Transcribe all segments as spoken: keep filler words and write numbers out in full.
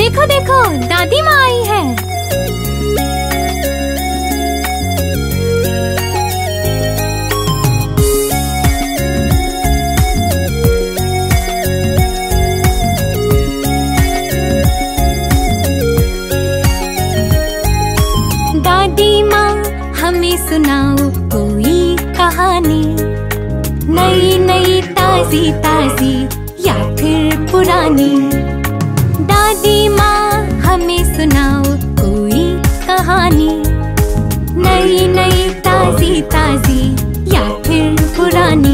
देखो देखो, दादी माँ आई है। दादी माँ हमें सुनाओ कोई कहानी, नई नई ताजी ताजी या फिर पुरानी। दादी माँ हमें सुनाओ कोई कहानी, नई नई ताजी ताजी या फिर पुरानी।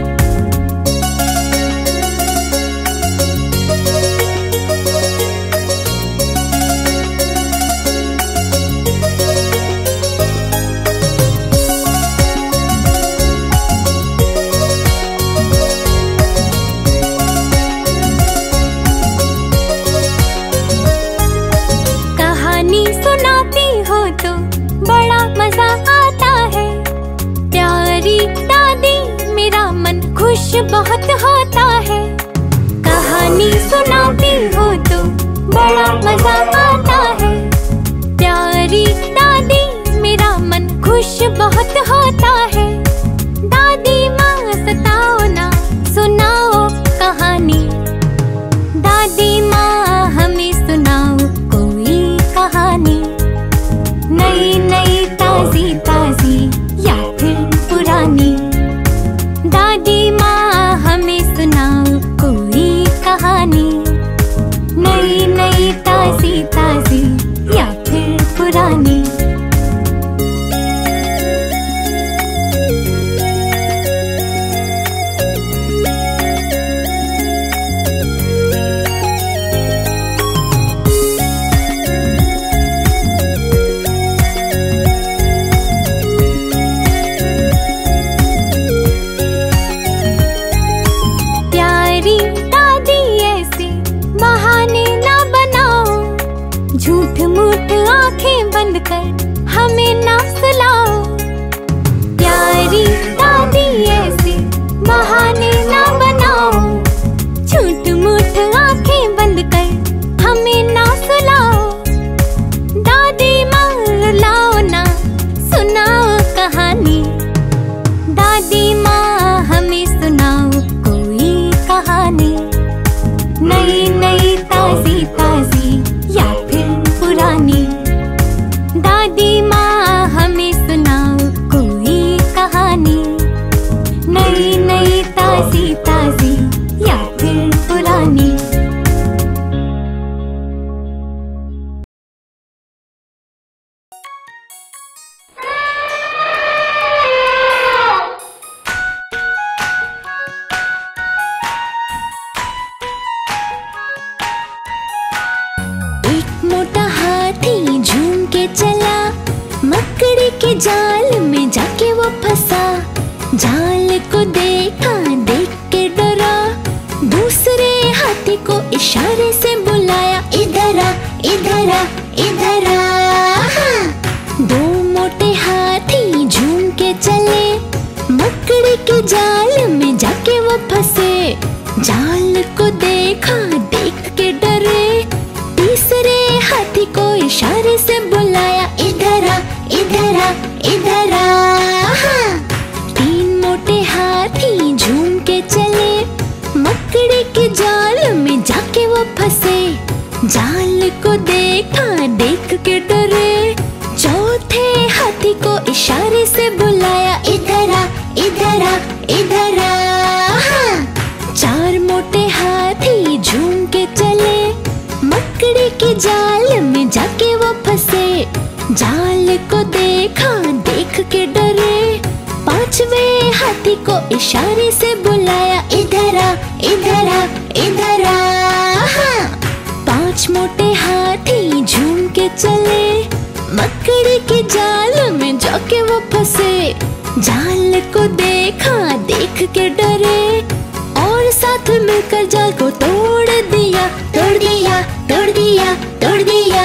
सुनाती हो तो बड़ा मजा आता है, प्यारी दादी मेरा मन खुश बहुत होता है। कहानी सुनाती हो तो बड़ा मजा आता है, प्यारी दादी मेरा मन खुश बहुत होता है। दादी माँ सताओ ना, सुनाओ कहानी, दादी माँ हमें सुनाओ कोई कहानी, नई नई ताजी ताजी या फिर पुरानी। दादी माँ हमें सुनाओ कोई कहानी, नई नई ताजी ताजी या फिर पुरानी। झूठ मूठ आंखें बंद कर हमें ना सुलाओ, प्यारी दादी ऐसे बहाने ना बनाओ। झूठ मूठ आंखें बंद कर हमें ना सुलाओ, दादी माँ रुलाओ ना, सुनाओ कहानी, दादी माँ हमें सुनाओ कोई कहानी, नई नई ताजी ताजी या फिर पुरानी। दादी माँ हमें सुनाओ कोई कहानी, नई नई ताजी ताजी या फिर पुरानी। मकड़ी के जाल में जाके वो फंसा, जाल को देखा देख के डरा, दूसरे हाथी को इशारे से बुलाया, इधर आ इधर आ इधर आ। दो मोटे हाथी झूम के चले, मकड़ी के जाल में जाके वो फंसे, जाल को देखा देख के डरे, तीसरे हाथी को इशारे से बुलाया, इधर आ इधर आ इधर आ। तीन मोटे हाथी झूम के चले, मकड़ी के जाल में जाके वो फंसे, जाल को देखा देख के डरे, चौथे हाथी को इशारे से बुलाया, इधर आ इधर आ इधर आ। चार मोटे हाथी झूम के चले, मकड़ी के जाल में जाके वो फंसे, जाल को देखा देख के डरे, पांचवे हाथी को इशारे से बुलाया, इधर आ इधर आ इधर आ। पांच मोटे हाथी झूम के चले, मकड़ी के जाल में जाके वो फंसे, जाल को देखा देख के डरे, और साथ मिलकर जाल को तोड़ दिया तोड़ दिया तोड़ दिया तोड़ दिया।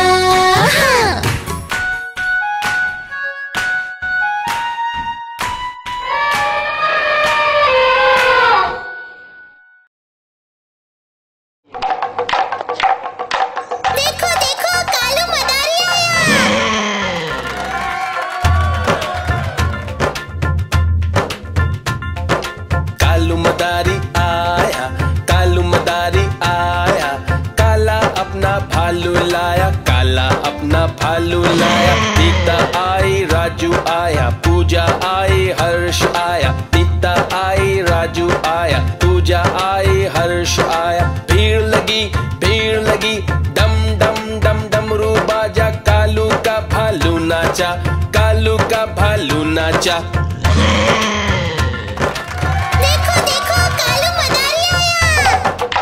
देखो भालू लाया, काला अपना भालू लाया। सीता आई, राजू आया, पूजा आई, हर्ष आया। सीता आई, राजू आया, पूजा आई, हर्ष आया। भीड़ लगी, भीड़ लगी, डम डम डम डमरू बाजा। कालू का भालू नाचा, कालू का भालू नाचा। देखो देखो कालू मदारी आया।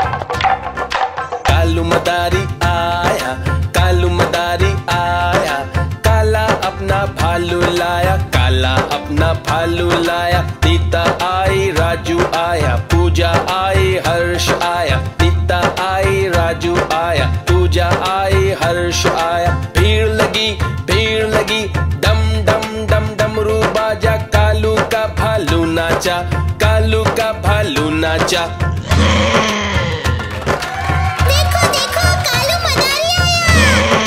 कालू मदारी आया, कालू मदारी आया। काला अपना भालू लाया, काला अपना भालू लाया। सीता आई, राजू आया, पूजा आई, हर्ष आया। सीता आई, राजू आया, पूजा आई, हर्ष आया। भीड़ लगी, भीड़ लगी, डम डम डम डमरू बाजा। कालू का भालू नाचा, कालू का भालू नाचा। देखो देखो कालू मदारी आया।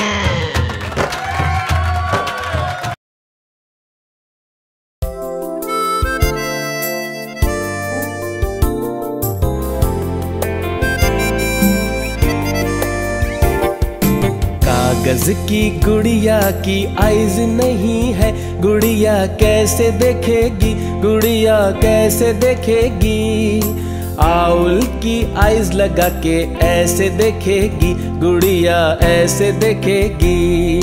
कागज की गुड़िया की आइज नहीं है, गुड़िया कैसे देखेगी, गुड़िया कैसे देखेगी। आउल की आइज लगा के ऐसे देखेगी, गुड़िया ऐसे देखेगी।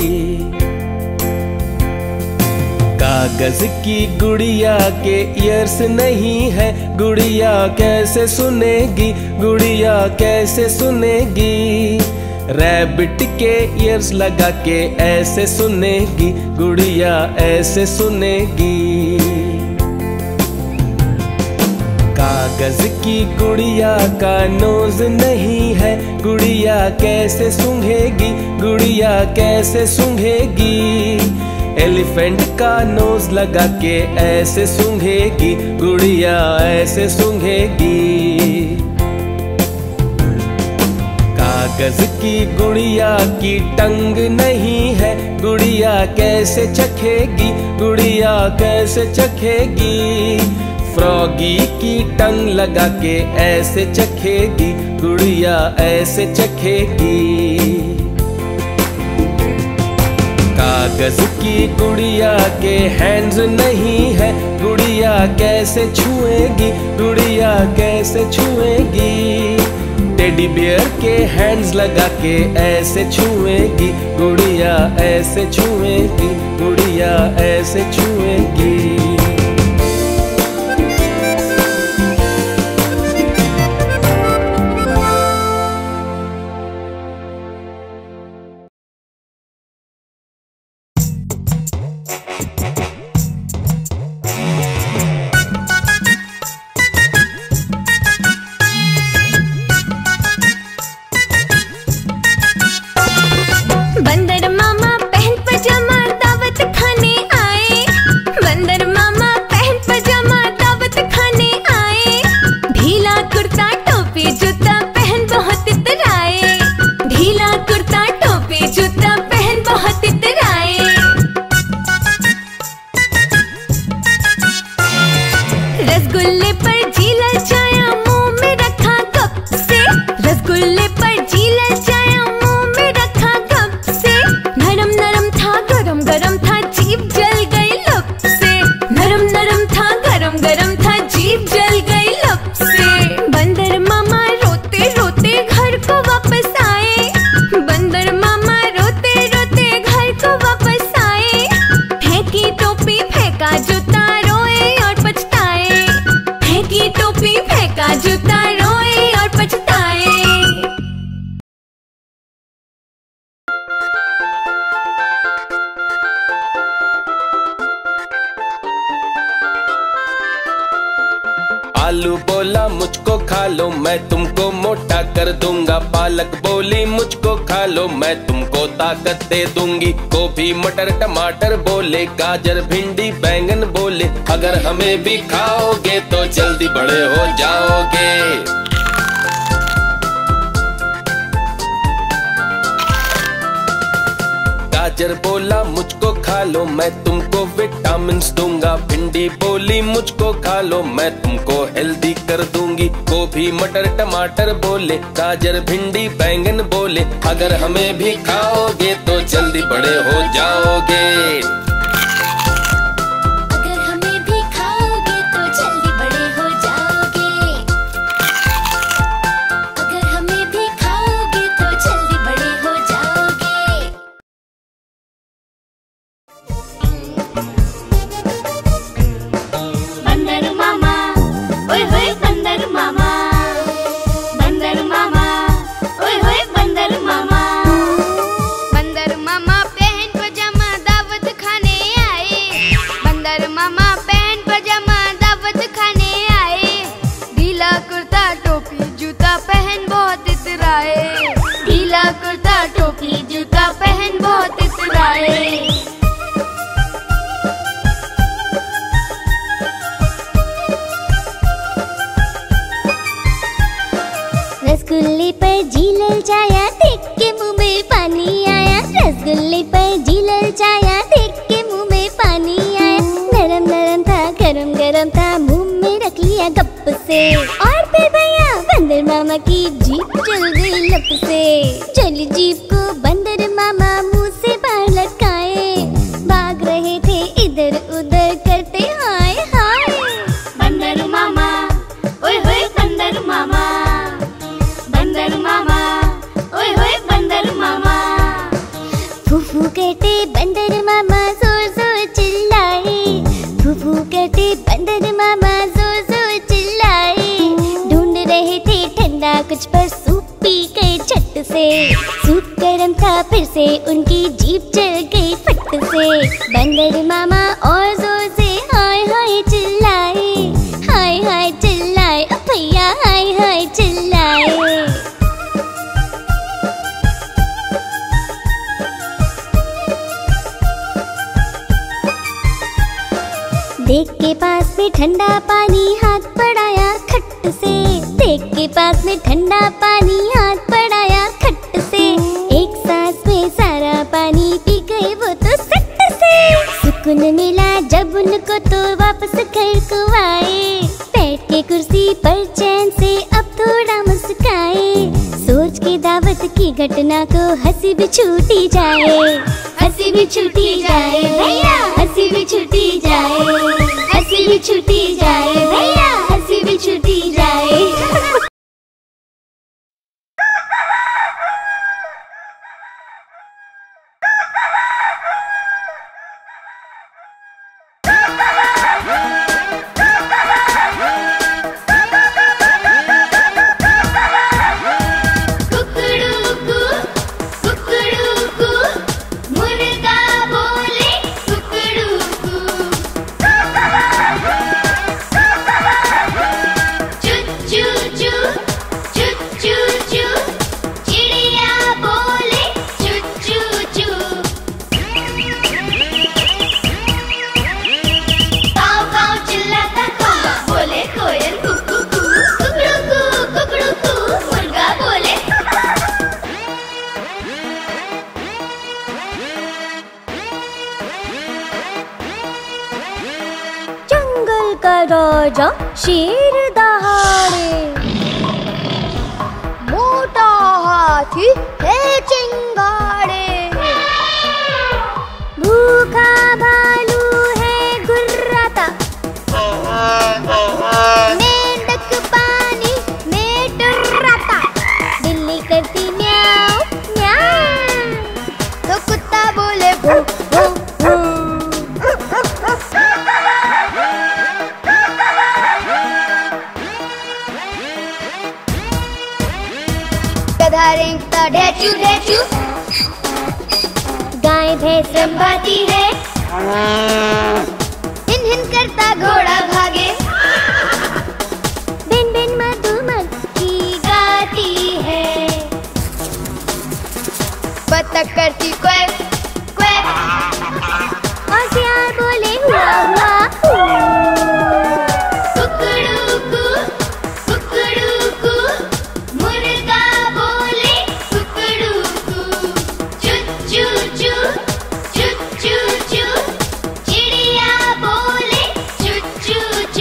कागज की गुड़िया के ईयर्स नहीं है, गुड़िया कैसे सुनेगी, गुड़िया कैसे सुनेगी। रैबिट के ईयर्स लगा के ऐसे सुनेगी, गुड़िया ऐसे सुनेगी। कागज की गुड़िया का नोज नहीं है, गुड़िया कैसे सूंघेगी, गुड़िया कैसे सूंघेगी। एलिफेंट का नोज लगा के ऐसे सूंघेगी, गुड़िया ऐसे सूंघेगी। कागज की गुड़िया की टंग नहीं है, गुड़िया कैसे चखेगी, गुड़िया कैसे चखेगी। फ्रॉगी की टंग लगा के ऐसे चखेगी, गुड़िया ऐसे चखेगी। कागज की गुड़िया के हैंड्स नहीं है, गुड़िया कैसे छुएगी, गुड़िया कैसे छुएगी। टेडी बियर के हैंड्स लगा के ऐसे छुएगी, गुड़िया ऐसे छुएगी, गुड़िया ऐसे छुएगी। बंदर मामा पहन पजामा दावत खाने आए। बंदर मामा पहन पजामा दावत खाने आए। ढीला कुर्ता टोपी जूता पहन बहुत इतराए। ढीला कुर्ता टोपी जूता पहन बहुत इतराए। रसगुल्ले पर जी ललचाया मुंह में रखा कप से। रसगुल्ले पर जी ललचाया मुंह में रखा कप से। नरम नरम था गरम गरम था जीभ जल गई लब से। नरम नरम था गरम गरम था जीभ जल गई लब से। बंदर मामा रोते रोते घर को वापस आए। बंदर मामा रोते रोते घर को वापस आए। फेंकी टोपी फेंका जूता रोए और पछताए। फेंकी टोपी फेंका जूता रोए और पछताए। आलू बोला मुझको खा लो, मैं तुमको मोटा कर दूंगा। पालक बोली मुझको खा लो, मैं तुमको ताकत दे दूंगी। गोभी मटर टमाटर बोले, गाजर भिंडी बैंगन बोले, अगर हमें भी खाओगे तो जल्दी बड़े हो जाओगे। गाजर बोला मुझको खा लो, मैं तुमको विटामिन्स दूंगा। भिंडी बोली मुझको खा लो, मैं तुमको हेल्दी कर दूंगी। गोभी मटर टमाटर बोले, गाजर भिंडी बैंगन बोले, अगर हमें भी खाओगे तो जल्दी बड़े हो जाओगे। अगर हमें भी खाओगे तो जल्दी बड़े हो जाओगे। अगर हमें भी खाओगे तो जल्दी बड़े हो जाओगे। बंदर मामा, ओए होए बंदर मामा, बंदर मामा, ओए होए बंदर मामा। बंदर मामा पहन पजामा दावत खाने आए, बंदर मामा पहन पजामा दावत खाने आए। ढीला कुर्ता टोपी जूता पहन बहुत इतराए, ढीला कुर्ता टोपी जूता पहन बहुत इतराए। रसगुल्ले पर जी ललचाया, देख के मुंह में पानी आया। रसगुल्ले पर जी ललचाया, देख के मुंह में पानी आया। नरम नरम था गरम गरम था, मुंह में रख लिया गप से। और फिर भैया बंदर मामा की जीप चल गई लप से। चली जीप को बंदर मामा मुंह से बाहर लटकाए, भाग रहे थे इधर उधर करते हाय हाय। बंदर मामा, ओए होए बंदर मामा, बंदर मामा, ओए होए बंदर मामा। फूफू कहते बंदर मामा जोर जोर चिल्लाए, फूफू कहते बंदर मामा जोर जोर चिल्लाए। ढूंढ रहे थे ठंडा कुछ पर सूप पी गए झट से। सूप गर्म था फिर से उनकी जीभ जल गई फट से। बंदर मामा और जोर से हाय हाय चिल्लाए, हाय हाय चिल्लाए, ओ भैया हाय हाय चिल्लाए। देख के पास में ठंडा पानी हाथ बढ़ाया खट से। देख के पास में ठंडा पानी हाथ बढ़ाया खट से। एक सांस में सारा पानी पी गए वो तो सट से। सुकून मिला जब उनको तो वापस घर को आए। बैठ के कुर्सी पर चैन से अब थोड़ा मुस्काए। सोच के दावत की घटना को हंसी भी छूटी जाए, हंसी भी छूटी जाए भैया, हंसी भी छूटी जाए, हंसी भी छूटी जाए भैया, हंसी भी छूटी जाए। राजा शेर दहाड़े, मोटा हाथी है चिंगाड़े। भूखा भालू है गुर्राता, मेंढक पानी में टुर्राता। बिल्ली करती म्याऊं म्याऊं, तो कुत्ता बोले भू भू भू। गधा रेंगता ढेचू ढेचू, गाय भैंस रंभाती है। हिन हिन करता घोड़ा भागे, बिन बिन मधुमक्खी गाती है। बतख करती क्वैक क्वैक, और सियार बोले हुआ हुआ। कुकड़ूकू कुकड़ूकू, मुर्गा बोले कुकड़ूकू। चू चू चू चू चू चू, चिड़िया बोले चू चू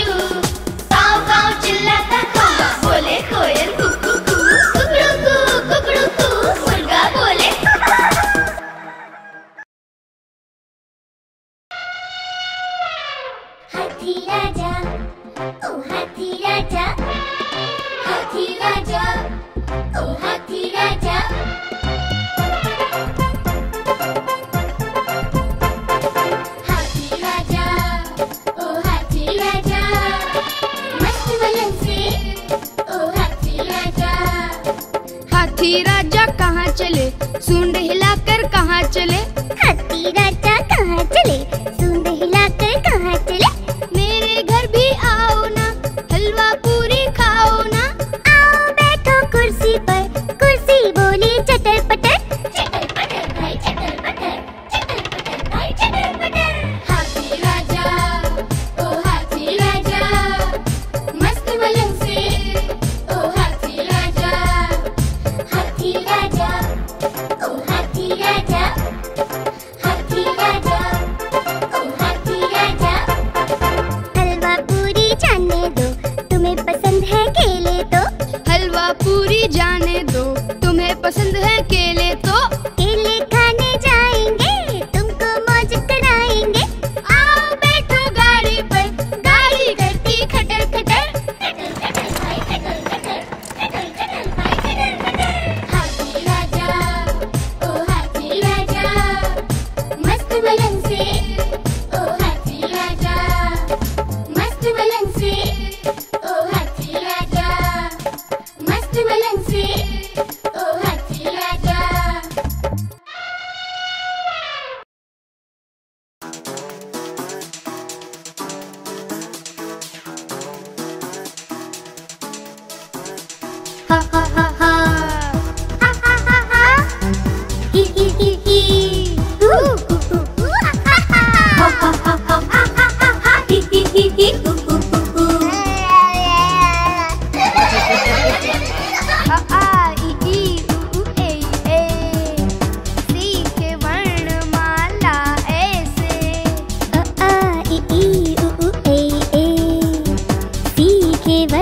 हाथी राजा कहाँ चले, सूंड हिलाकर कहाँ चले। हाथी राजा कहाँ चले, सूंड हिलाकर कहाँ चले। मेरे घर भी आओ ना, हलवा पूरी खाओ ना। आओ बैठो कुर्सी पर, कुर्सी बोली चटर पटर। चटर पटर भाई चटर पटर, चटर पटर भाई चटर पटर। हाथी राजा ओ हाथी राजा, मस्त मलंग से ओ हाथी राजा। हाथी राजा ओ हाथी राजा, हाथी राजा ओ हाथी राजा। हलवा पूरी जाने दो, तुम्हें पसंद है केले तो। हलवा पूरी जाने दो, तुम्हें पसंद है केले तो। केले खाने जाएंगे, तुमको मौज कराएंगे। आओ बैठो गाड़ी पर, गाड़ी करती खटर खटर। खटर खटर भाई खटर खटर, खटर खटर भाई खटर खटर। हाथी राजा ओ हाथी राजा, मस्त मलंग से ओ हाथी राजा। मस्त मलंग से ओ हाथी राजा, मस्त मलंग से ओ हाथी राजा। हा हा हा हा, हा हा हा हा, ही ही ही ही, हू हू हू हू, हा हा हा, हा हा हा हा, हा हा हा हा, ही ही ही ही, हू हू हू हू। अ आ इ ई उ ऊ ए ए, सी के वर्णमाला ऐसे। अ आ इ ई उ ऊ ए ए, सी के वर्ण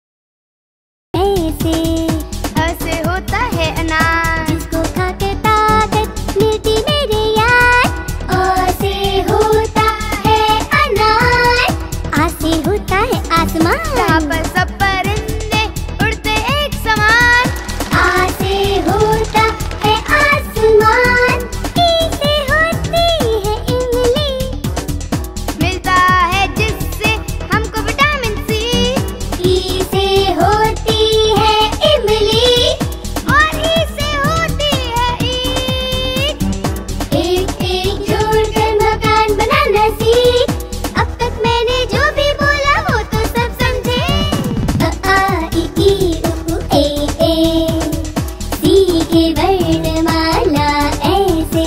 ऐसे। अ से होता है अनार, जिसको खाकर ताकत मिलती मेरे यार। आ से होता है अनार, आ से होता है आसमान। जहाँ पर सब परिंदे उड़ते एक समान। आ से होता है आसमान, ई से होती है इमली। मिलता है जिससे हमको विटामिन सी। ई से होती है इमली, और ई से होती है ईख। एक एक जोड़कर मकान बनाना सीख। अब तक मैंने जो भी बोला वो तो सब समझे। अ आ इ ई उ ऊ ए ए, सी के वर्णमाला ऐसे।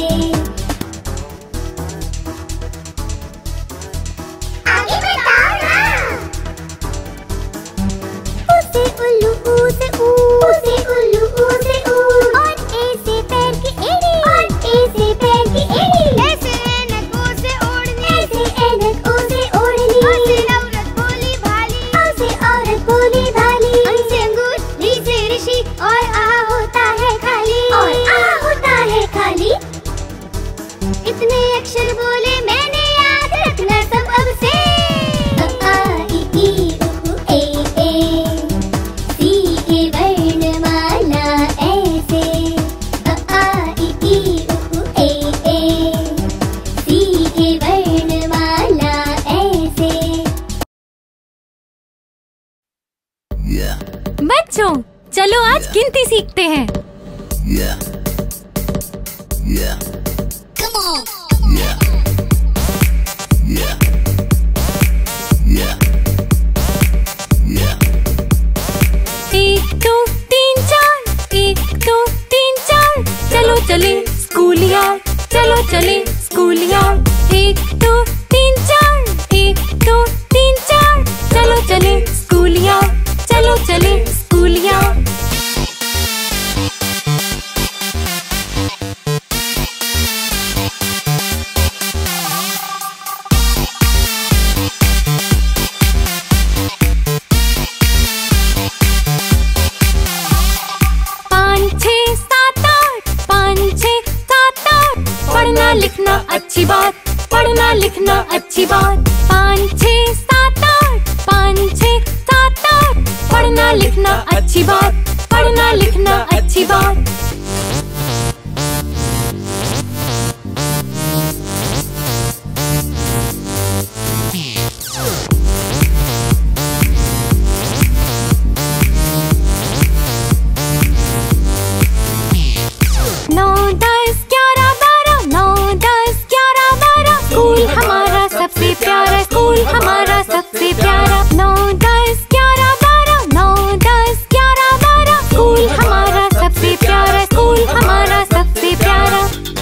आगे बताओ ना। उ से उल्लू, ऊ से ऊ, ऊ से उल्लू, ऊ से ऊ। और ए से पैर की एड़ी, और ए से पैर की एड़ी। ऐसे ऐनक ओ से ओढ़नी, ऐसे ऐनक ओ से ओढ़नी। ओ से औरत बोली भाली। ओ से औरत बोली भाली। अं से अंगूर, री से ऋषि, और आ होता है खाली, और आ होता है खाली। इतने अक्षर बोले मैंने, याद रखना सब अब से। अ आ इ ई उ ऊ ए ए, सी के वर्णमाला ऐसे। अ आ इ ई उ ऊ ए ए, सी के वर्णमाला ऐसे। बच्चों चलो आज गिनती सीखते हैं। एक दो तीन चार, एक दो तीन चार, चलो चले स्कूल यार, चलो चले स्कूल यार। एक दो तीन चार, एक दो तीन चार, चलो चले स्कूल यार, चलो चले स्कूल यार। पाँच छः सात आठ, पाँच छः सात आठ, पढ़ना लिखना अच्छी बात, पढ़ना लिखना अच्छी बात। पाँच छः सात आठ, पाँच छः सात आठ, पढ़ना लिखना अच्छी बात, पढ़ना लिखना अच्छी बात। स्कूल हमारा सबसे प्यारा। नौ दस ग्यारह बारह, नौ दस ग्यारह बारह, स्कूल हमारा सबसे प्यारा, स्कूल हमारा सबसे प्यारा।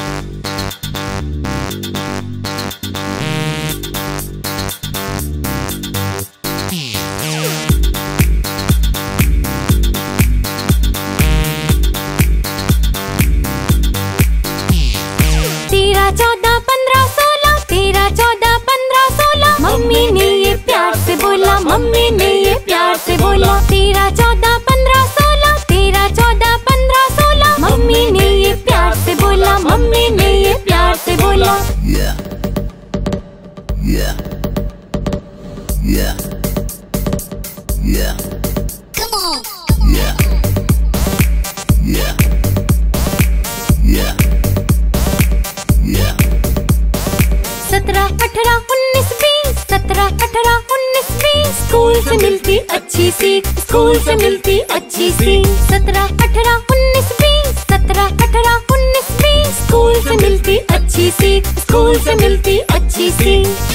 तेरह चौदह पंद्रह सोलह, तेरह चौदह पंद्रह सोलह, मम्मी ने ये प्यार से बोला, मम्मी ने ये प्यार से बोला। तेरह चौदह पंद्रह सोलह, तेरह चौदह पंद्रह सोलह, मम्मी ने ये प्यार से बोला, मम्मी ने ये प्यार से बोला। Yeah. Yeah. Yeah. Yeah. Come on. Yeah. Yeah. Yeah. Yeah. सत्रह अठारह उन्नीस बीस, सत्रह अठारह उन्नीस बीस, स्कूल से मिलती अच्छी सीख, स्कूल से मिलती अच्छी सीख। सत्रह अठारह उन्नीस बीस, सत्रह अठारह उन्नीस बीस, स्कूल से मिलती अच्छी सीख, स्कूल से मिलती अच्छी सीख।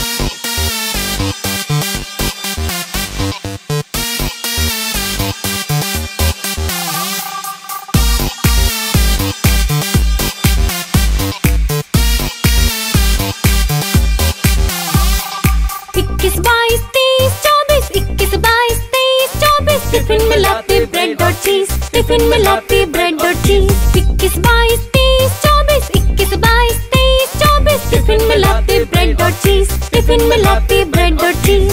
इक्कीस बाईस तेईस चौबीस, इक्कीस बाईस तेईस चौबीस, टिफिन में लाते ब्रेड और चीज, टिफिन में लाते ब्रेड और चीज। इक्कीस बाईस तेईस चौबीस, इक्कीस बाईस तेईस चौबीस, टिफिन में लाते ब्रेड और चीज, टिफिन में लाते ब्रेड और चीज।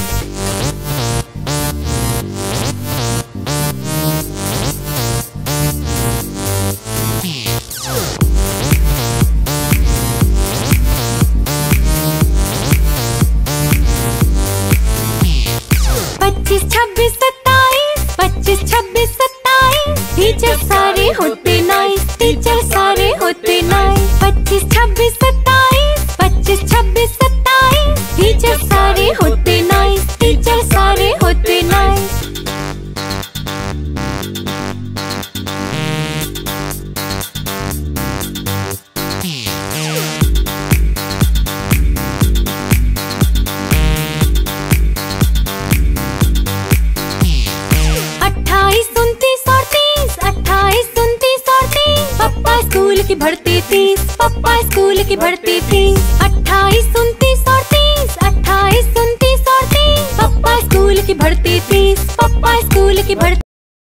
पच्चीस छब्बीस सत्ताईस, पच्चीस छब्बीस सत्ताईस, टीचर सारे होते नाइस, टीचर सारे होते नाइस। पच्चीस छब्बीस सत्ताईस, पच्चीस छब्बीस सत्ताईस, टीचर सारे होते नाइस, टीचर सारे होते नाइस। अट्ठाईस उनतीस और तीस, अट्ठाईस उनतीस और तीस, पप्पा स्कूल की भर्ती फीस, पप्पा स्कूल की भर्ती फीस। अट्ठाईस उनतीस और तीस, अट्ठाईस उनतीस और तीस, पप्पा स्कूल की भर्ती फीस, पप्पा स्कूल की भर्ती।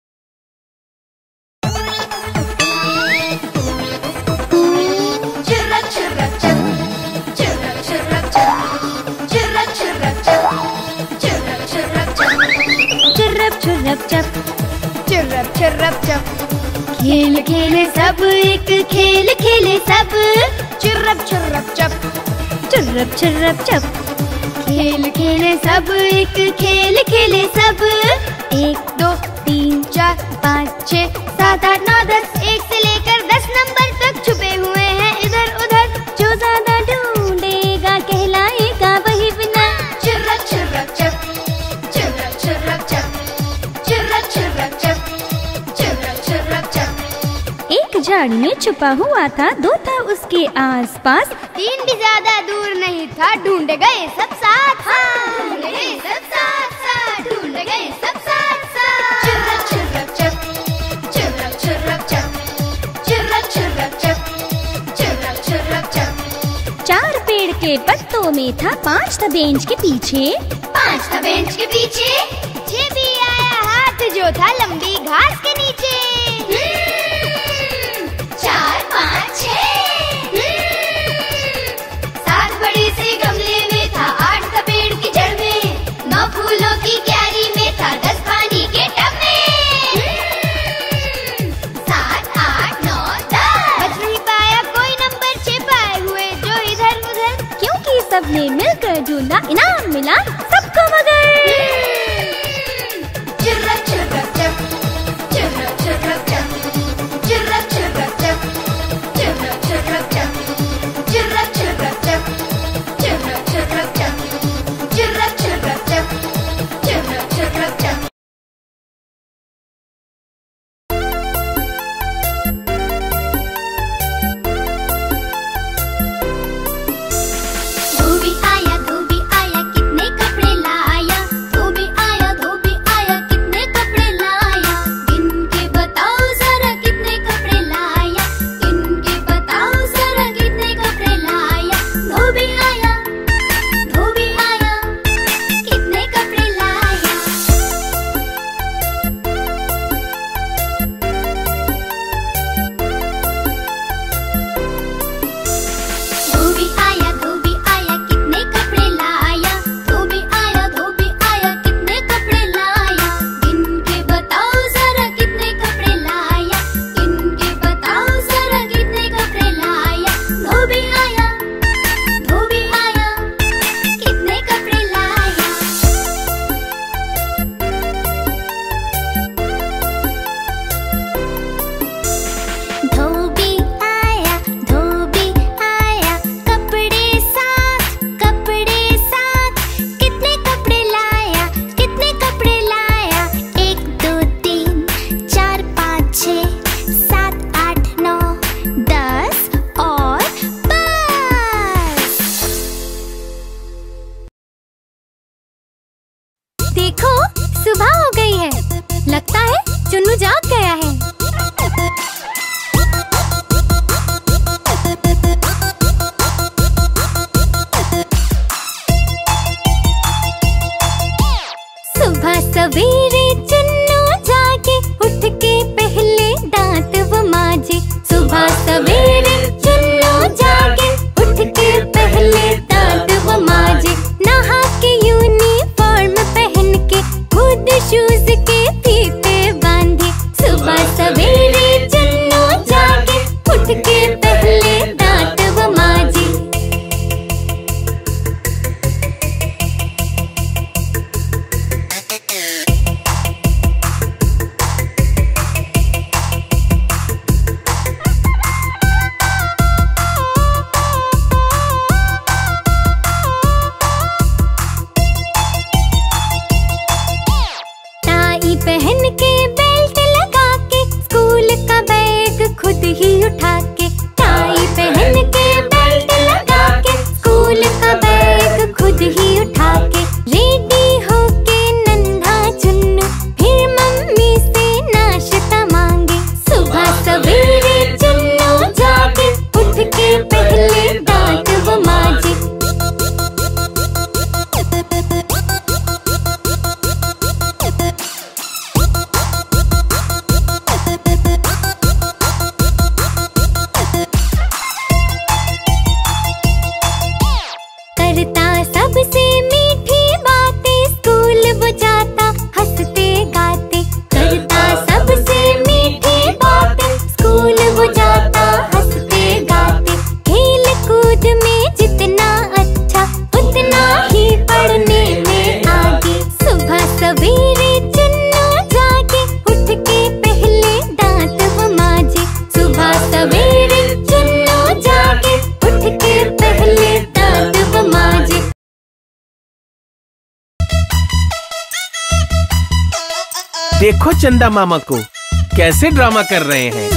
Chirrup chirrup chup, chirrup chirrup chup, chirrup chirrup chup, chirrup chirrup chup, चुर्रप चुर्रप चप, chirrup chirrup chup। खेल खेले सब एक खेल खेले सब, chirrup chirrup chup, चुर्रप चुर्रप चप। खेल खेले सब एक खेल खेले सब। एक दो तीन चार पाँच छः सात आठ नौ दस, एक से लेकर दस नंबर तक छुपे हुए हैं इधर उधर। जो ज्यादा ढूंढेगा कहलाएगा वही winner. Chirrup chirrup chup, chirrup chirrup chup, chirrup chirrup chup, chirrup chirrup chup। एक झाड़ी में छुपा हुआ था, दो था उसके आसपास, तीन भी ज्यादा दूर नहीं था, ढूंढ गए सब साथ साथ, ढूंढ गए सब साथ साथ, ढूंढ गए सब साथ साथ। Chirrup chirrup chup, chirrup chirrup chup, chirrup chirrup chup, chirrup chirrup chup। चार पेड़ के पत्तों में था, पांच था बेंच के पीछे, पांच था बेंच के पीछे, छह भी आया हाथ जो था लंबी घास के नीचे। चार पाँच छः, सात बड़ी सी गमले में था, आठ था पेड़ की जड़ में, नौ फूलों की क्यारी में था, दस पानी के टब में। सात आठ नौ दस, बच नहीं पाया कोई नंबर छह पाए हुए जो इधर उधर, क्योंकि सबने मिलकर ढूंढा, इनाम मिला सबको मगर। Chirrup chirrup chup, chirrup देखो चंदा मामा को कैसे ड्रामा कर रहे हैं।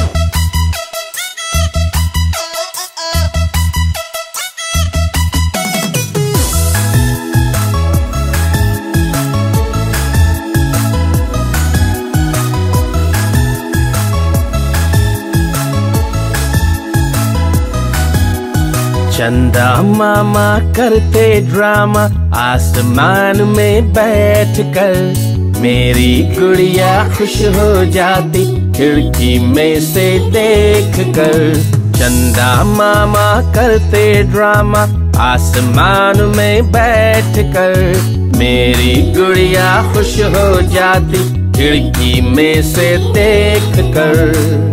चंदा मामा करते ड्रामा आसमान में बैठकर, मेरी गुड़िया खुश हो जाती खिड़की में से देखकर। चंदा मामा करते ड्रामा आसमान में बैठकर, मेरी गुड़िया खुश हो जाती खिड़की में से देखकर।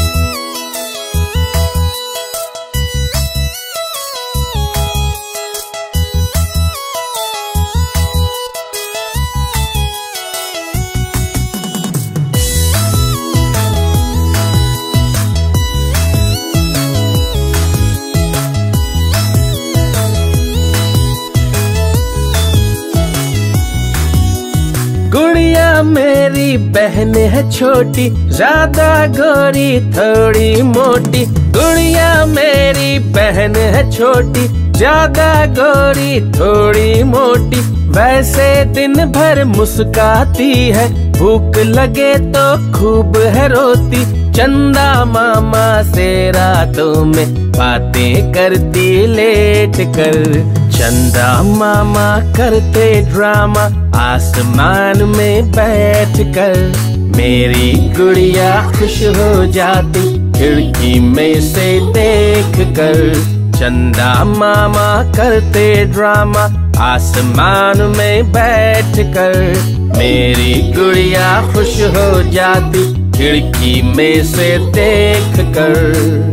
गुड़िया मेरी बहन है छोटी, ज्यादा गोरी थोड़ी मोटी। गुड़िया मेरी बहन है छोटी, ज्यादा गोरी थोड़ी मोटी। वैसे दिन भर मुस्काती है, भूख लगे तो खूब है रोती। चंदा मामा से रातों में बातें करती लेट कर। चंदा मामा करते ड्रामा आसमान में बैठकर, मेरी गुड़िया खुश हो जाती खिड़की में से देखकर। चंदा मामा करते ड्रामा आसमान में बैठकर, मेरी गुड़िया खुश हो जाती खिड़की में से देखकर।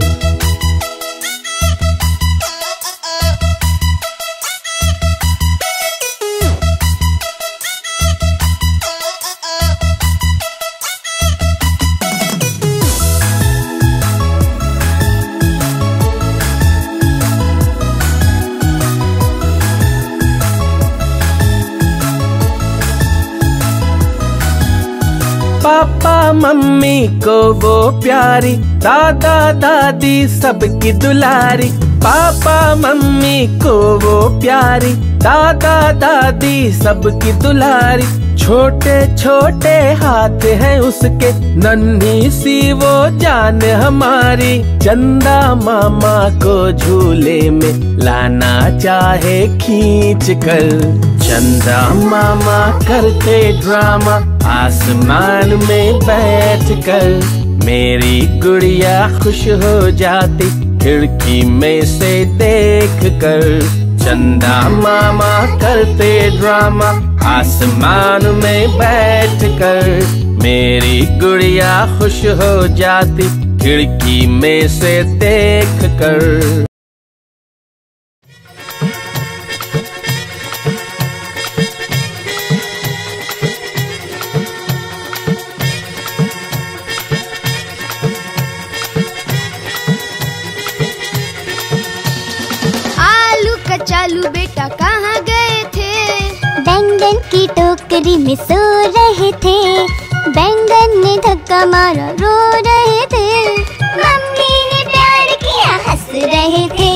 पापा मम्मी को वो प्यारी, दादा दादी सबकी दुलारी। पापा मम्मी को वो प्यारी, दादा दादी सबकी दुलारी। छोटे छोटे हाथ हैं उसके, नन्ही सी वो जान हमारी। चंदा मामा को झूले में लाना चाहे खींच कर। चंदा मामा करते ड्रामा आसमान में बैठकर, मेरी गुड़िया खुश हो जाती खिड़की में से देखकर। चंदा मामा करते ड्रामा आसमान में बैठकर, मेरी गुड़िया खुश हो जाती खिड़की में से देखकर। चालू बेटा कहाँ गए थे? बैंगन की टोकरी में सो रहे थे। बैंगन ने धक्का मारा रो रहे थे। मम्मी ने प्यार किया हंस रहे थे।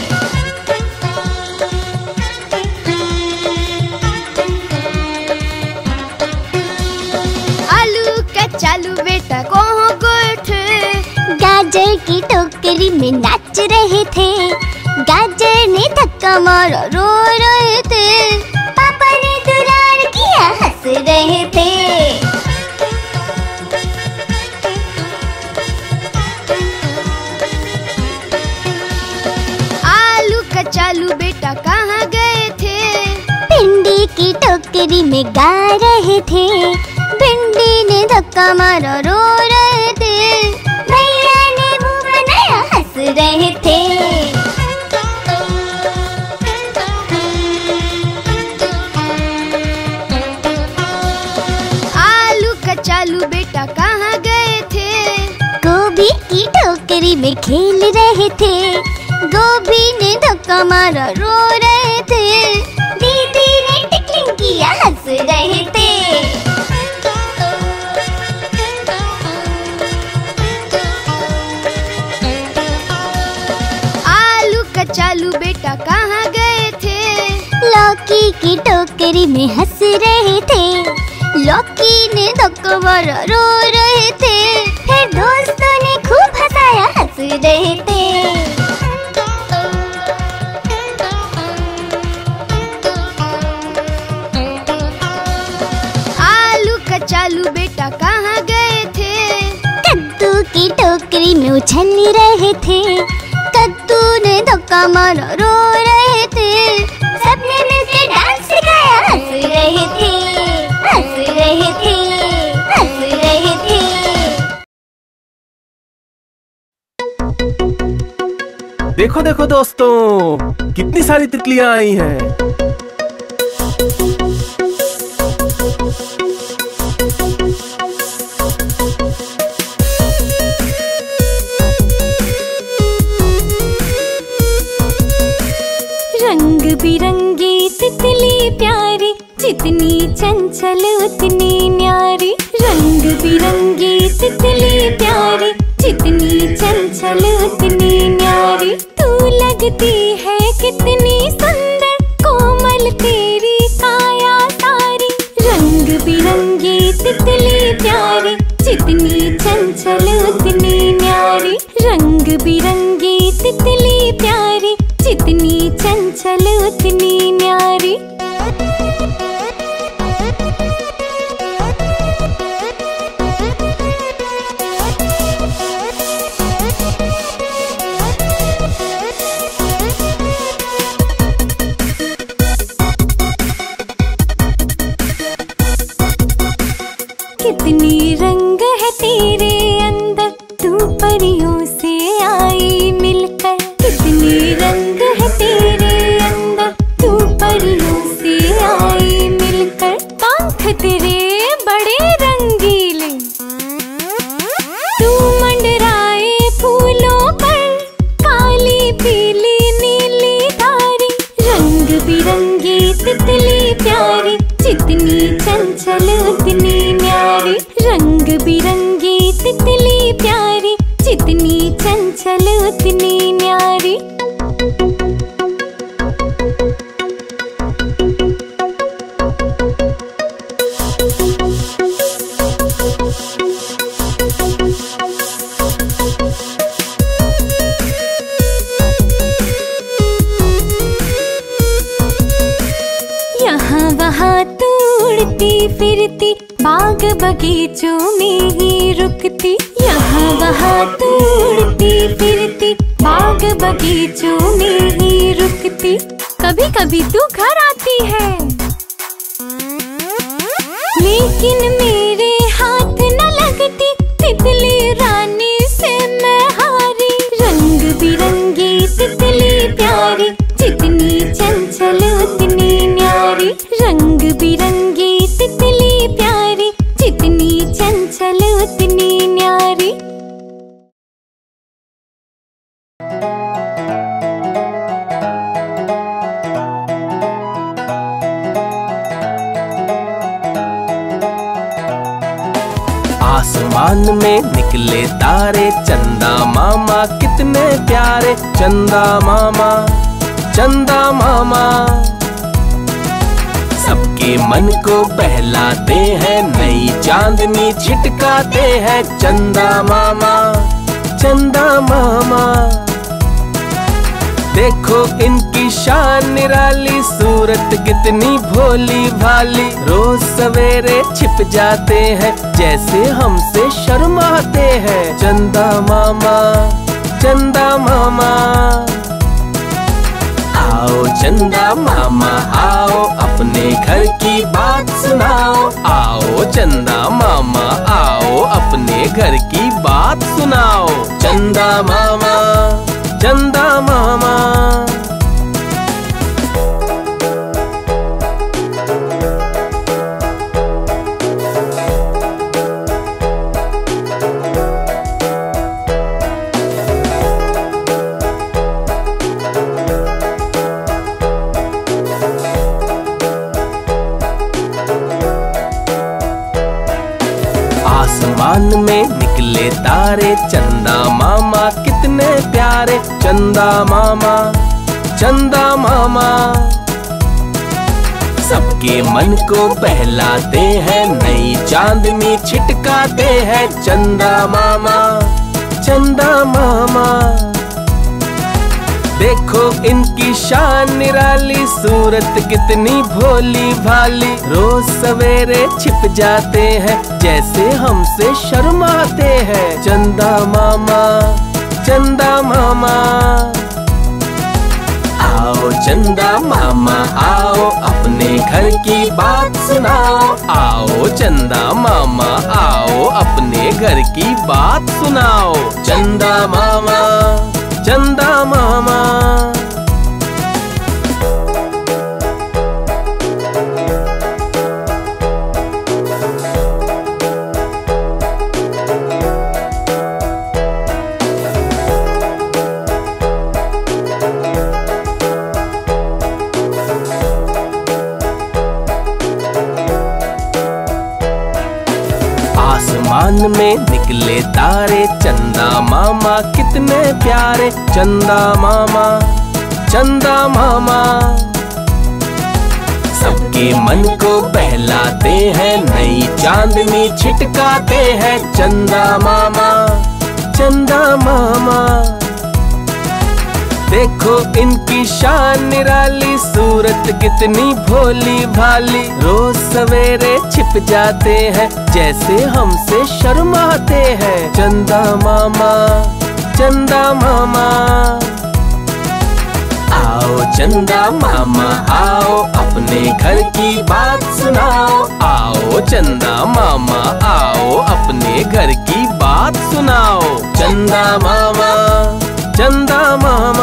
आलू का चालू बेटा कहाँ गए थे? गाजर की टोकरी में नाच रहे थे। गाजर ने धक्का मारा रो रहे थे। पापा ने दुलार किया हंस रहे थे। आलू का चालू बेटा कहाँ गए थे? भिंडी की टोकरी में गा रहे थे। भिंडी ने धक्का मारा रो रहे थे। भैया ने मुंह बनाया हंस रहे थे। चालू बेटा कहाँ गए थे? गोभी की टोकरी में खेल रहे थे। गोभी ने धक्का मारा रो रहे थे। दीदी ने टिकलिंग किया हंस रहे थे। कचालू बेटा कहाँ गए थे? लौकी की टोकरी में हंस रहे थे। लौकी ने धक्का मारा, रो रहे थे। फिर दोस्तों ने खूब हंसाया, हंस रहे थे। आलू कचालू बेटा कहाँ गए थे? कद्दू की टोकरी में उछल रहे थे। कद्दू ने धक्का मारा, रो रहे थे। सबने मिलकर डांस सिखाया, हंस रहे थे, हंस रहे थे, हंस रहे थे। देखो देखो दोस्तों, कितनी सारी तितलियां आई हैं। रंग बिरंगी तितली प्यारी, जितनी चंचल उतनी न्यारी। रंग बिरंगी तितली प्यारी, जितनी चंचल उतनी न्यारी। तू लगती है कितनी सुंदर, कोमल तेरी काया सारी। रंग बिरंगी तितली प्यारी, जितनी चंचल उतनी न्यारी। रंग बिरंगी तितली प्यारी, जितनी चंचल उतनी न्यारी। कितनी रंग है तेरे अंदर, तू परियों से आई मिलकर। कितनी रंग है तेरे अंदर, तू परियों से आई मिलकर। पंख तेरे बड़े रंगीले, तू मंडराए फूलों पर। काली पीली नीली धारी, रंग बिरंगी तितली प्यारी, जितनी चंचल उतनी न्यारी। रंग बिरंगी तितली प्यारी, जितनी चंचल उतनी न्यारी। यहाँ वहाँ तू उड़ती फिरती, बाग बगीचों में ही रुकती। यहाँ वहाँ तू उड़ती फिरती, बाग बगीचों में ही रुकती। कभी कभी तू घर आती है, लेकिन मेरे हाथ न लगती। तितली रानी से मैं हारी। रंग बिरंगी तितली प्यारी, जितनी चंचल उतनी न्यारी। रंग बिरंगी तितली प्यारी, जितनी चंचल उतनी न्यारी। आसमान में निकले तारे, चंदा मामा कितने प्यारे। चंदा मामा, चंदा मामा, सबके मन को बहलाते हैं। नई चांदनी छिटकाते हैं। चंदा मामा, चंदा मामा, देखो इनकी शान निराली। सूरत कितनी भोली भाली। रोज सवेरे छिप जाते हैं, जैसे हमसे शर्माते हैं। चंदा मामा, चंदा मामा, आओ चंदा मामा आओ, अपने घर की बात सुनाओ। आओ चंदा मामा आओ, अपने घर की बात सुनाओ। चंदा मामा, चंदा मामा, आसमान में निकले तारे, चंदा मामा कितने प्यारे। चंदा मामा, चंदा मामा। सबके मन को बहलाते हैं, नई चांदनी छिटकाते हैं चंदा मामा, चंदा मामा। देखो इनकी शान निराली, सूरत कितनी भोली भाली। रोज सवेरे छिप जाते हैं, जैसे हमसे शर्माते हैं चंदा मामा, चंदा मामा। आओ चंदा मामा आओ, अपने घर की बात सुनाओ। आओ चंदा मामा आओ, अपने घर की बात सुनाओ। चंदा मामा, चंदा मामा। आसमान में निकले तारे, चंदा मामा कितने प्यारे। चंदा मामा, चंदा मामा। सबके मन को बहलाते हैं, नई चांदनी छिटकाते हैं चंदा मामा, चंदा मामा। देखो इनकी शान निराली, सूरत कितनी भोली भाली। रोज सवेरे छिप जाते हैं, जैसे हमसे शर्माते हैं चंदा मामा, चंदा मामा। आओ चंदा मामा आओ, अपने घर की बात सुनाओ। आओ चंदा मामा आओ, अपने घर की बात सुनाओ। चंदा मामा, चंदा मामा।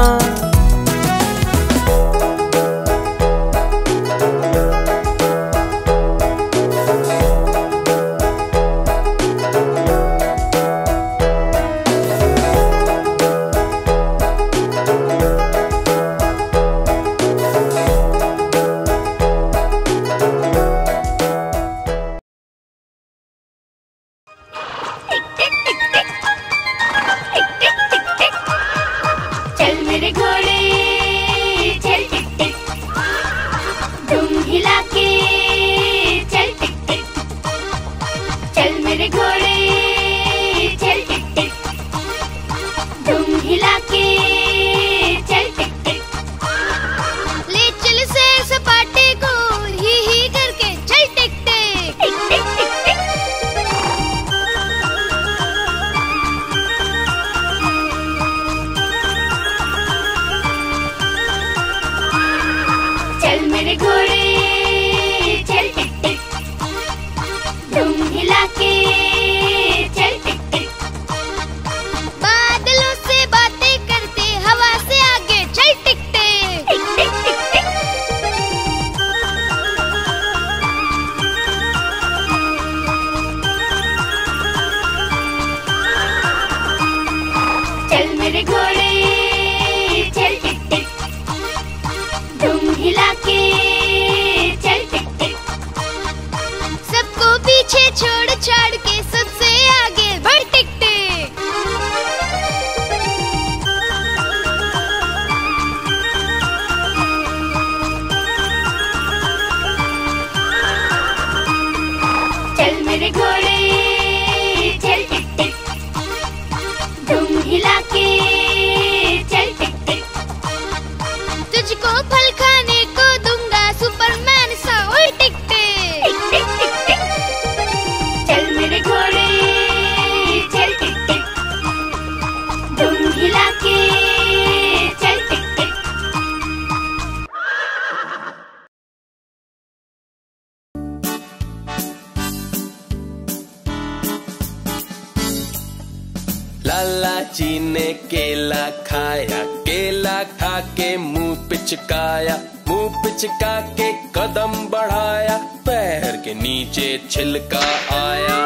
लाला जी ने केला खाया, केला खा के मुंह पिचकाया, मुंह पिचका के कदम बढ़ाया, पैर के नीचे छिलका आया।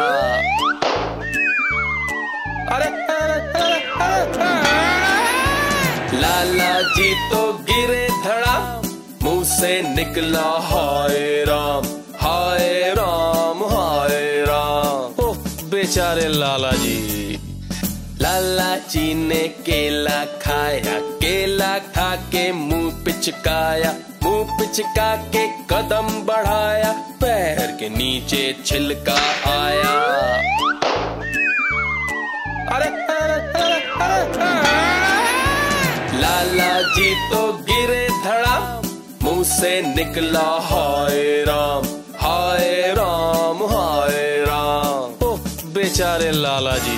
अरे, अरे, अरे, अरे, अरे। लाला जी तो गिरे धड़ा, मुंह से निकला हाय राम, हाय राम, हाय राम। ओह बेचारे लाला जी। लाला जी ने केला खाया, केला खा के मुंह पिचकाया, मुंह पिचका के कदम बढ़ाया, पैर के नीचे छिलका आया। अरे अरे अरे अरे लाला जी तो गिरे धड़ाम, मुंह से निकला हाय राम, हाय राम, हाय राम। ओह बेचारे लाला जी।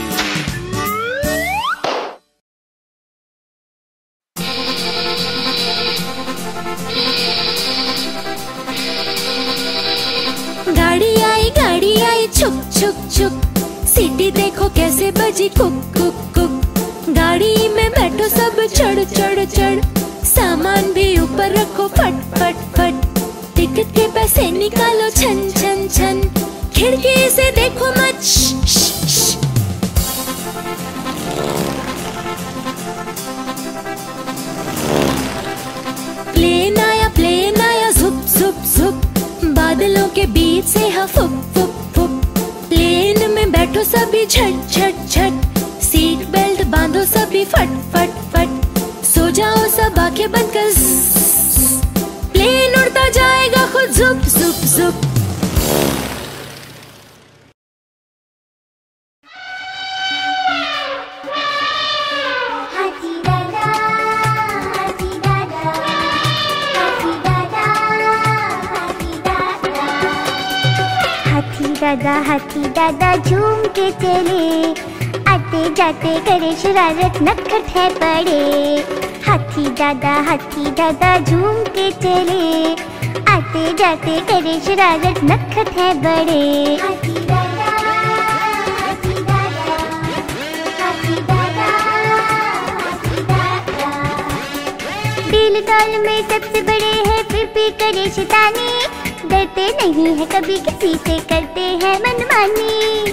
गाड़ी आई गाड़ी आई छुक छुक छुक, सीटी देखो कैसे बजी कुक कुक कुक। गाड़ी में बैठो सब चढ़ चढ़ चढ़, सामान भी ऊपर रखो फट फट फट। टिकट के पैसे निकालो छन छन छन, खिड़की से देखो मत श, श, श। प्लेन आया प्लेन आया झुप झुप झुप, बादलों के बीच से हाँ फुक फुक फुक। प्लेन में बैठो सभी झट झट झट, सीट बेल्ट बांधो सभी फट फट फट। सो जाओ सब आंखें बंद कर, प्लेन उड़ता जाएगा खुद जुप जुप जुप। दादा हाथी दादा झूम के चले, आते जाते करे शरारत नखट है बड़े। हाथी दादा हाथी दादा झूम के चले, आते जाते करे शरारत नखट है बड़े। हाथी दादा हाथी दादा हाथी दादा हाथी दादा, दिल दौल में सबसे बड़े हैं फिर भी करे शैतानी, डरते नहीं है कभी किसी से करते हैं मनमानी।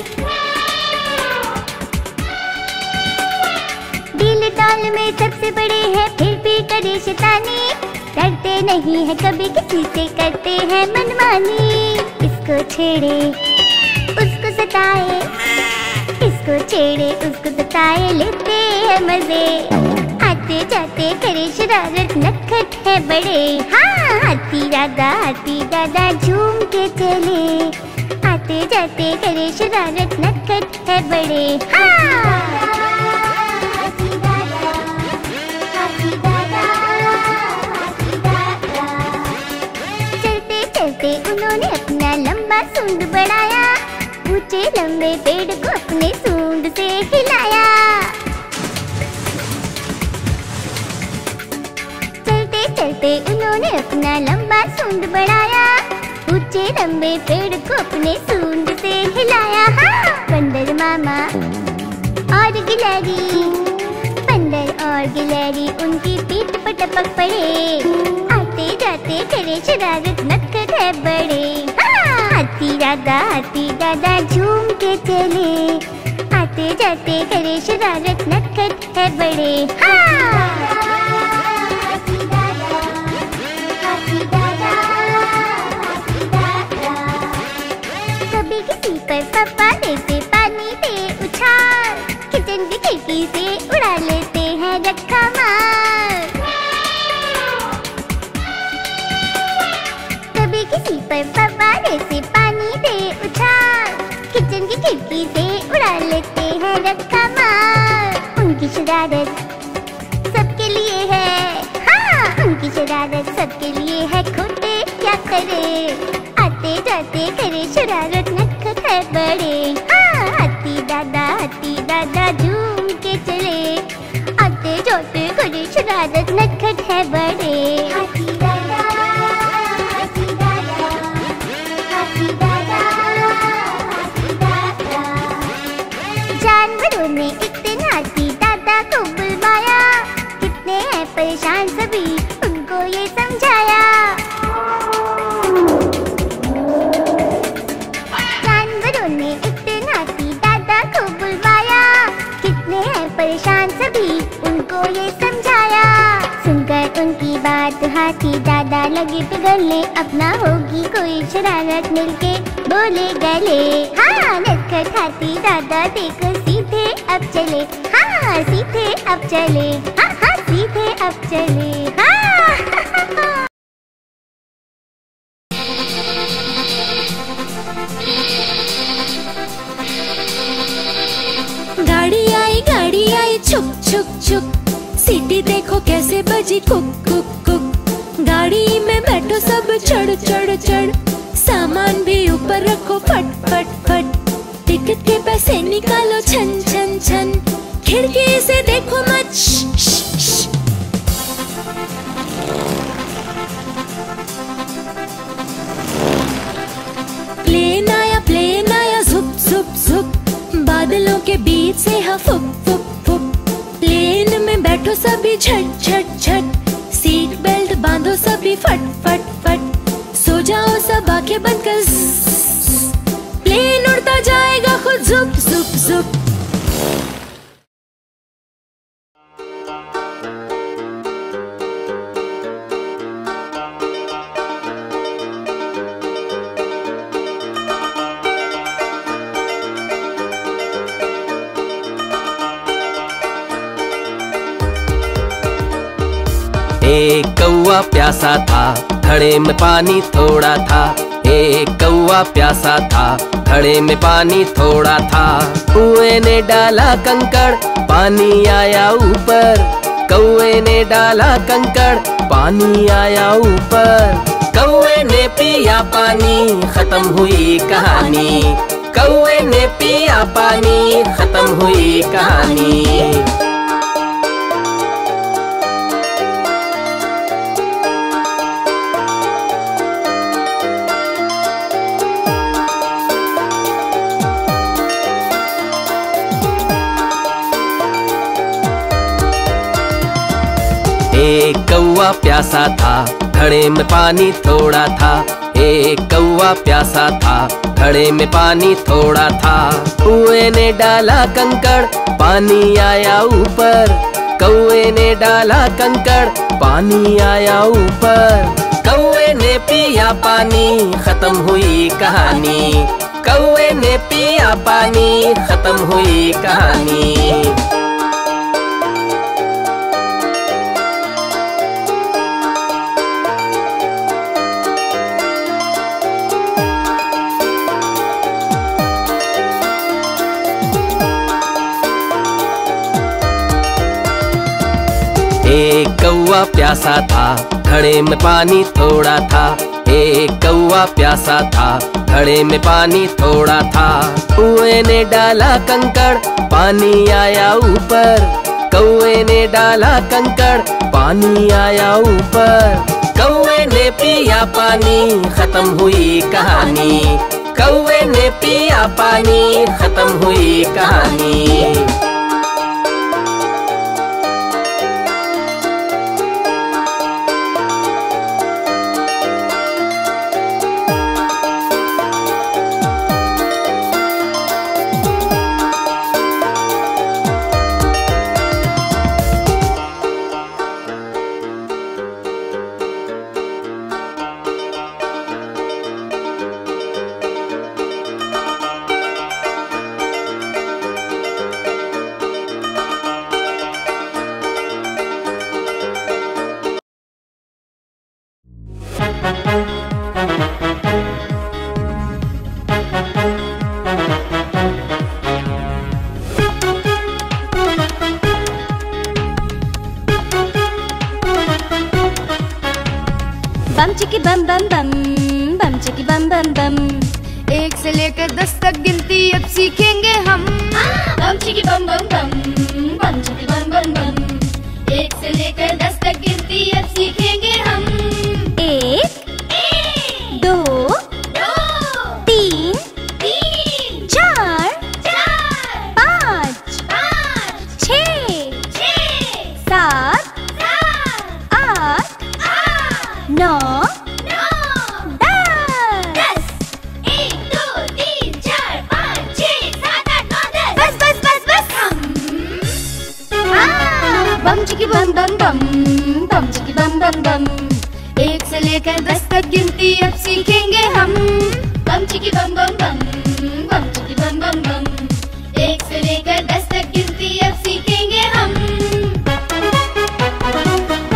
दिल दौल में सबसे बड़े हैं फिर भी करे शैतानी, डरते नहीं है कभी किसी से करते हैं मनमानी। इसको छेड़े उसको सताए, इसको छेड़े उसको सताए, लेते हैं मजे। आते जाते करे शरारत नखट है बड़े। हाँ हाथी दादा हाथी दादा झूम के चले, आते जाते करे शरारत नखट है बड़े। हाँ हाथी दादा हाथी दादा हाथी दादा, चलते चलते उन्होंने अपना लंबा सूंड बढ़ाया, ऊंचे लंबे पेड़ को अपने सूंड से हिलाया। चलते उन्होंने अपना लंबा सूंड बढ़ाया, ऊंचे लंबे पेड़ को अपने सूंड से हिलाया। हाँ बंदर मामा और गिलहरी, बंदर और गिलहरी उनकी पीठ पर टपक पड़े, आते जाते करे शरारत नखट है बड़े। हाँ हाथी दादा हाथी दादा झूम के चले, आते जाते करे शरारत नखट है बड़े। हाँ किसी पर फव्वारे से पानी दे उछाल, किचन की खिड़की से उड़ा लेते हैं रखा मार। कभी किसी पर फव्वारे से पानी दे उछाल, किचन की खिड़की से उड़ा लेते हैं रखा मार। उनकी शरारत सबके लिए है, हाँ उनकी शरारत सबके लिए है, खोटे क्या करे, आते जाते करे शरारत नखट है बड़े। हाँ हाथी दादा हाथी दादा झूम के चले, आते जाते करे शरारत नखट है बड़े। हाथी दादा हाथी दादा हाथी दादा हाथी दादा, जानवरों ने एक दिन हाथी दादा को बुलवाया, कितने हैं परेशान सभी उनको ये समझाया। ने एक दिन हाथी दादा को बुलवाया, कितने हैं परेशान सभी उनको ये समझाया। सुनकर उनकी बात हाथी दादा लगे पिघलने, अपना होगी कोई शरारत मिलके बोले गले। हाँ नखट हाथी दादा देखो सीधे अब चले, हाँ सीधे अब चले, हाँ हाँ सीधे अब अब चले। हाँ गाड़ी आई गाड़ी आई छुक छुक छुक, सीटी देखो कैसे बजी कुक कुक कुक। गाड़ी में बैठो सब चढ़ चढ़ चढ़, सामान भी ऊपर रखो फट फट फट। टिकट के पैसे निकालो छन छन छन, खिड़की से देखो मत श, श, श। प्लेन आया प्लेन आया झुप झुप झुप, बादलों के बीच से हा फुप फुप फुप। प्लेन में बैठो सभी झट झट झट, सीट बेल्ट बांधो सभी फट फट फट। सो जाओ सब आंखें बंद कर, प्लेन उड़ता जाएगा खुद झुप झुप झुप। एक कौवा प्यासा था, घड़े में पानी थोड़ा था। एक कौवा प्यासा था, घड़े में पानी थोड़ा था। कुएं ने डाला कंकड़, पानी आया ऊपर। कौवे ने डाला कंकड़, पानी आया ऊपर। कौवे ने पिया पानी, खत्म हुई कहानी। कौवे ने पिया पानी, खत्म हुई कहानी। एक कौवा प्यासा था, घड़े में पानी थोड़ा था। एक कौवा प्यासा था, घड़े में पानी थोड़ा था। कुएं ने डाला कंकड़, पानी आया ऊपर। कौवे ने डाला कंकड़, पानी आया ऊपर। कौवे ने पिया पानी, खत्म हुई कहानी। कौवे ने पिया पानी, खत्म हुई कहानी। एक कौवा प्यासा था, घड़े में पानी थोड़ा था। एक कौवा प्यासा था, घड़े में पानी थोड़ा था। कुएं ने डाला कंकड़, पानी आया ऊपर। कौवे ने डाला कंकड़, पानी आया ऊपर। कौवे ने पिया पानी, खत्म हुई कहानी। कौवे ने पिया पानी, खत्म हुई कहानी। बम चिकी बम बम बम, बम चिकी बम बम बम। एक से लेकर दस तक गिनती अब सीखेंगे हम। बम चिकी बम बम बम, बम चिकी बम बम बम। एक से लेकर दस तक गिनती अब सीखेंगे हम। एक, एक, दो, दो, तीन, तीन, चार, चार, पाँच, पाँच, छः, छः, सात, सात, आठ, आठ, नौ, नौ, दस। दस। एक, दो, तीन, चार, पाँच, छः, सात, आठ, नौ, दस। बस बस बस बस। हम हाँ। बम चिकी बम बम बम, बम चिकी बम बम बम। एक से लेकर दस तक गिनती अब सीखेंगे हम। बम चिकी बम बम बम, बम चिकी बम बम बम। एक से लेकर दस तक गिनती अब सीखेंगे हम।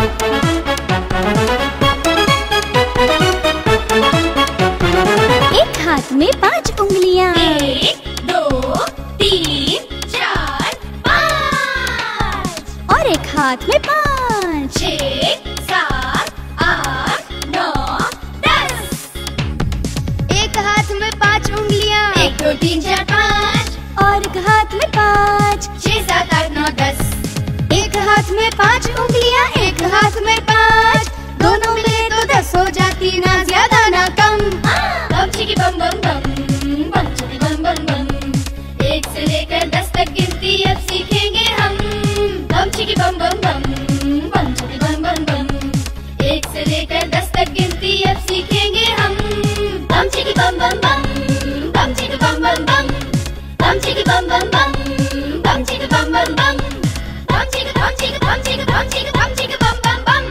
एक हाथ में पाँच। छः सात आठ नौ दस। एक हाथ में पाँच उंगलियां। एक दो तीन चार पाँच। और एक हाथ में पाँच। छः सात आठ नौ दस। एक हाथ में पाँच उंगलियां, एक हाथ में पाँच, दोनों मिले तो दस हो जाती, ना ज्यादा ना कम। बम चिकी बम बम बम, बम चिकी बम बम बम। एक से लेकर दस तक गिनती अब सीखेंगे हम। बम चिकी बम बम बम, बम चिकी बम बम बम। एक से लेकर दस तक गिनती अब सीखेंगे हम। बम चिकी बम बम बम, बम चिकी बम बम बम। बम चिकी बम बम बम, बम चिकी बम बम बम। बम चिकी बम चिकी बम चिकी बम चिकी बम चिकी बम बम बम।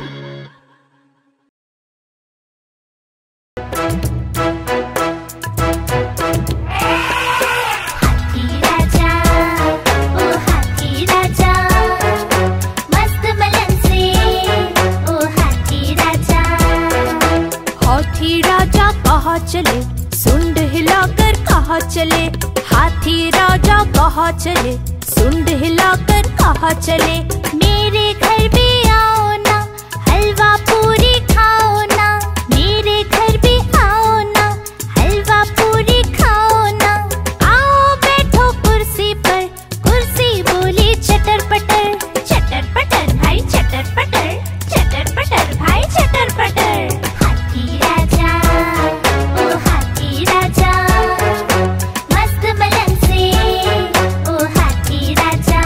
हाथी राजा, ओ हाथी राजा, मस्त बलन से, ओ हाथी राजा। हाथी राजा कहाँ चले, सुंड हिलाकर कहाँ चले। हाथी राजा कहाँ चले, सुंड हिलाकर कहाँ चले। मेरे घर भी आओ ना, हलवा पूरी खाओ ना। मेरे घर भी आओ ना, हलवा पूरी खाओ ना। आओ बैठो कुर्सी पर, कुर्सी बोली चटर पटर। चटर पटर भाई चटर पटर, चटर पटर भाई चटर पटर। हाथी राजा, ओ हाथी राजा, मस्त बलन से, ओ हाथी राजा।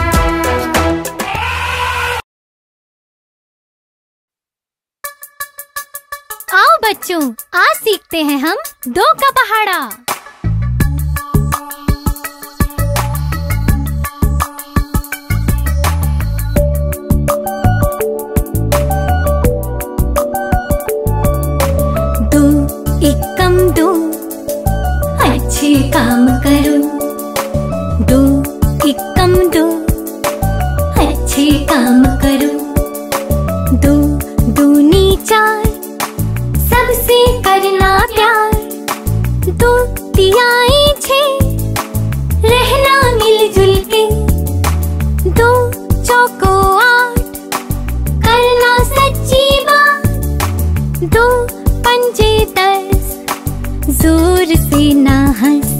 आओ बच्चों, आज सीखते हैं हम दो का पहाड़ा। दो एकम दो, अच्छे काम करो। दो एकम दो, अच्छे काम करो। दो दूनी चार, सबसे करना प्यार। दो तिहाई छः, रहना मिलजुल के। दो चौको आठ, करना सच्ची बात। दो पंजे दस, जोर से ना हंस।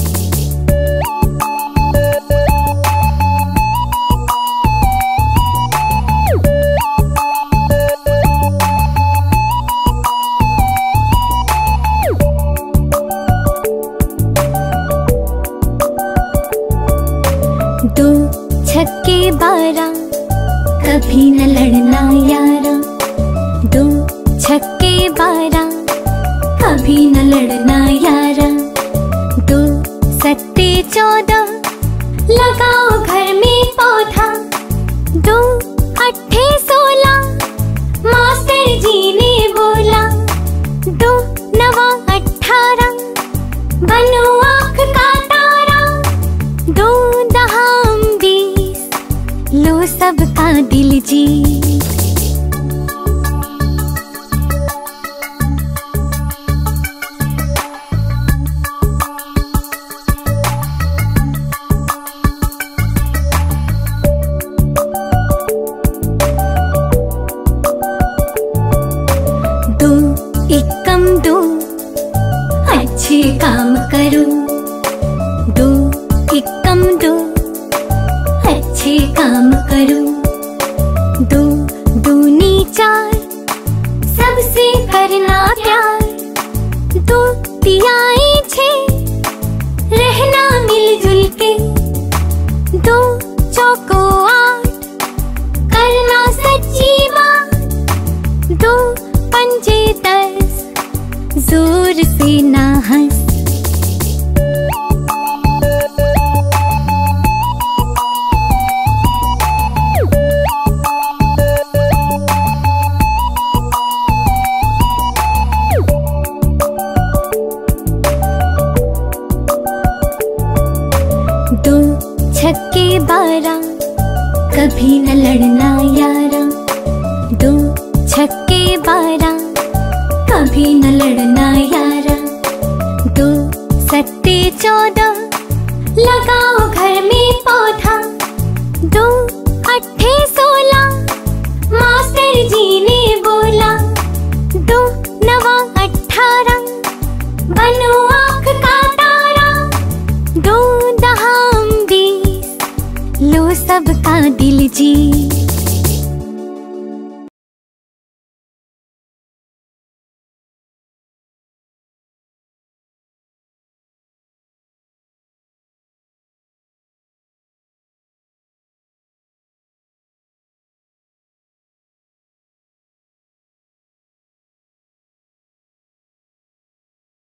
दो छक्के बारह, कभी न लड़ना यारा। दो छक्के बारह, कभी न लड़ना यारा। दो सत्ते चौदह, लगाओ घर में पौधा। दो अट्ठे सोलह, मास्टर जी ने बोला। दो नवा अठारह, बनो आँख का तारा। दो दहाम बीस, लो सबका दिल जीत। दो एकम दो, अच्छे काम करो। दो एकम दो, अच्छे काम करो। दो दूनी चार, सबसे करना प्यार। दो तिहाई छः, रहना मिलजुल के। दो चौको आठ, करना सच्ची बात। दो पंजे दस, जोर से ना हंस।